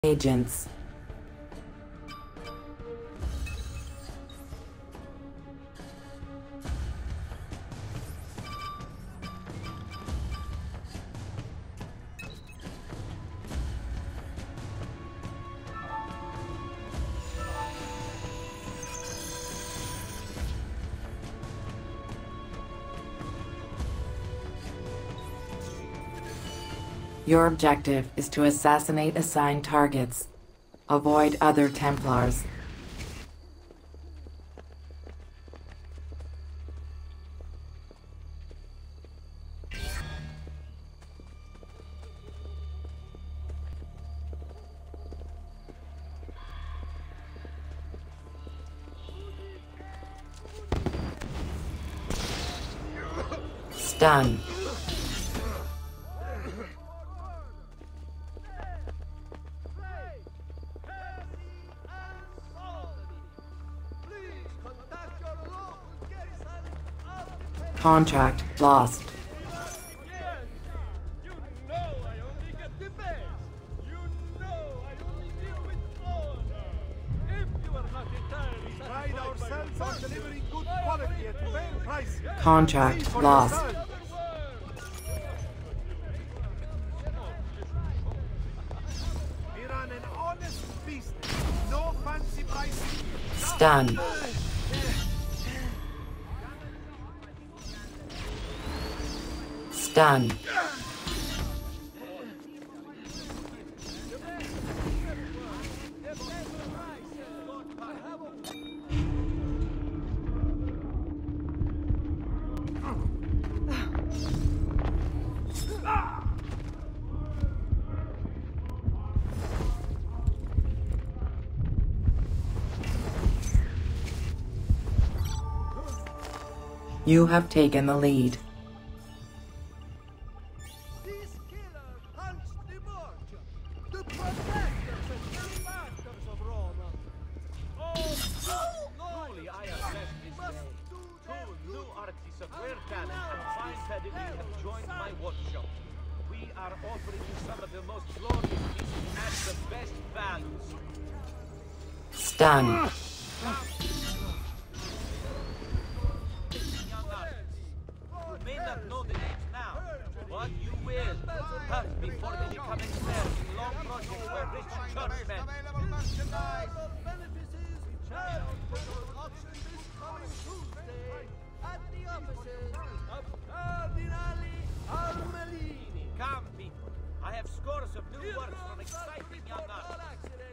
agents. Your objective is to assassinate assigned targets. Avoid other Templars. Stun. Contract lost. Contract lost. Stun. Stun. You have taken the lead. Stun. Come, people. I have scores of new works from exciting young artists.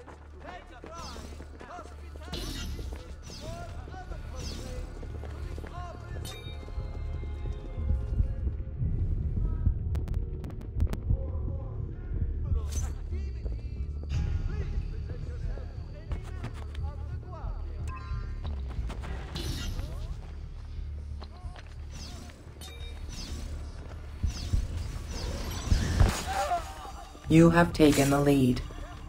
You have taken the lead.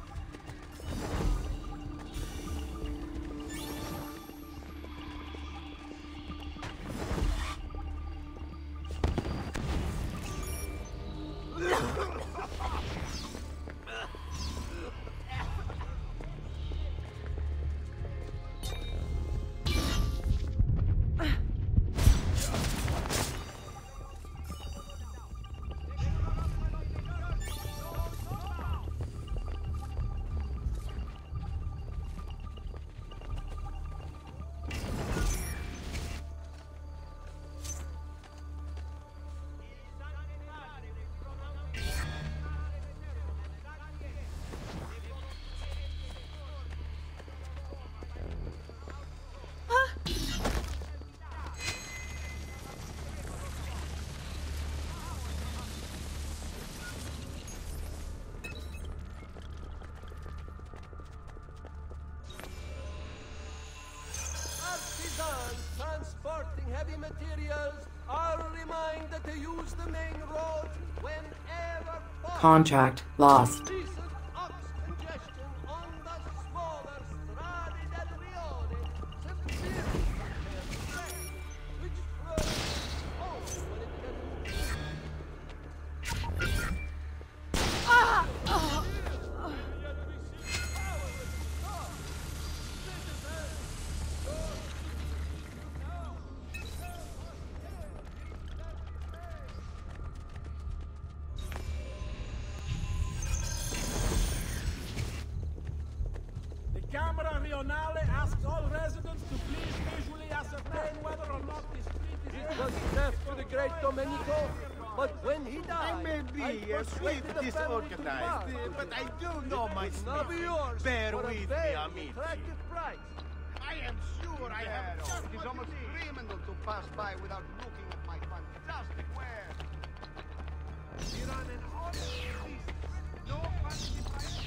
Transporting heavy materials are reminded to use the main road whenever possible. Contract lost. Recent ox congestion on the smaller Strade del Rione severely impaired traffic, which flows only when it gets Camera Rionale asks all residents to please visually ascertain whether or not the street is... It was death to the great Domenico, but when he died, I may be a bit persuaded the family to disorganized, demand but I do know my it's not smithing. yours Bear for a with me, very amici. attractive price. I am sure I have just It is what almost you need. criminal to pass by without looking at my fantastic wares. You're on an honest feast. No fancy price.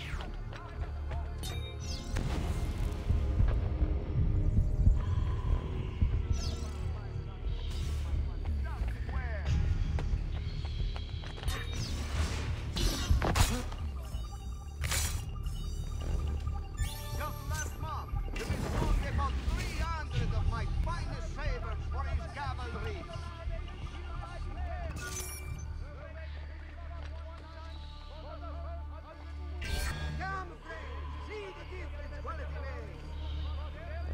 Just last month, the Visconti bought 300 of my finest sabers for his cavalry. Come, friends, see the difference quality makes.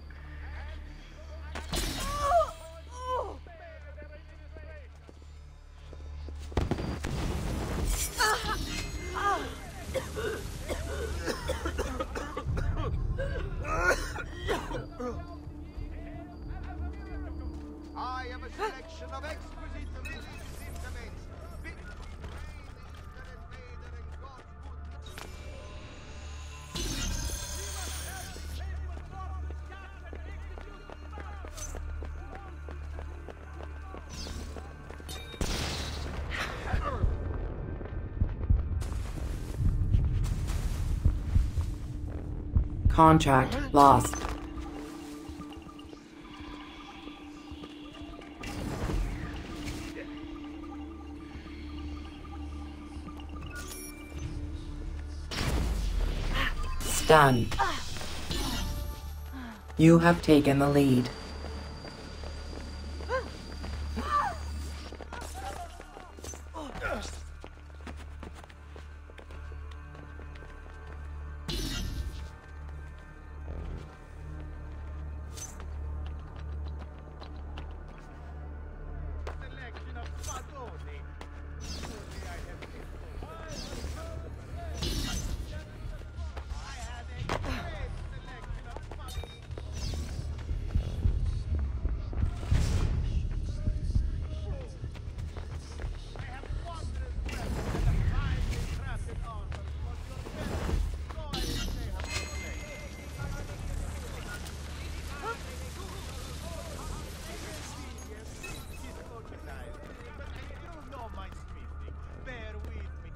I have a selection of exquisite religious implements. Fit for the invader and God's good. Contract lost. Stunned. You have taken the lead. Selection of Padoni. Surely I have I have a great selection of Padoni. I have wondrous weapons and a finely crafted armor for your benefit. So I will say how to play. Disorganized, but I do know my smithing. Bear with me.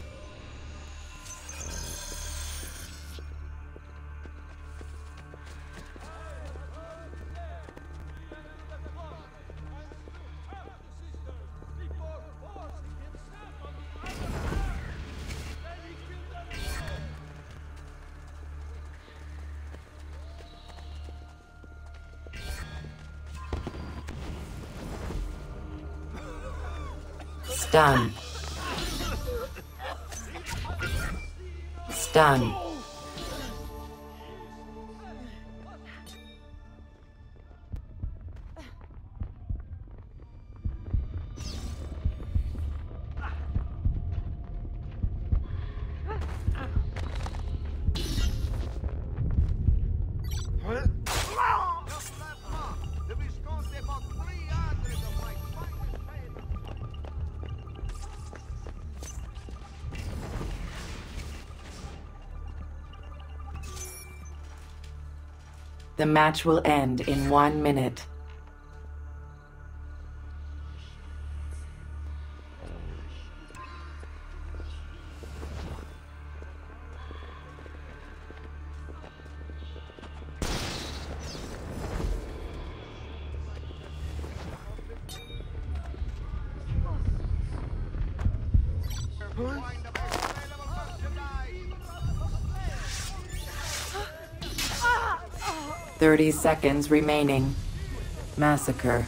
Stun. Stun. Just last month, the Visconti bought 300 of my finest sabers. The match will end in 1 minute. Find the best available merchandise. 30 seconds remaining. Massacre.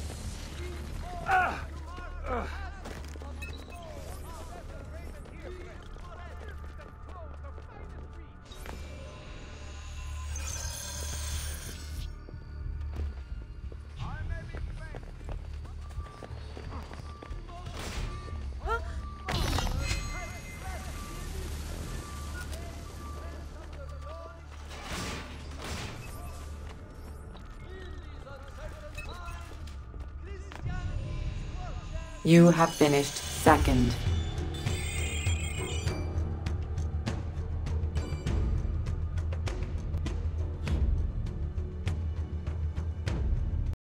You have finished second.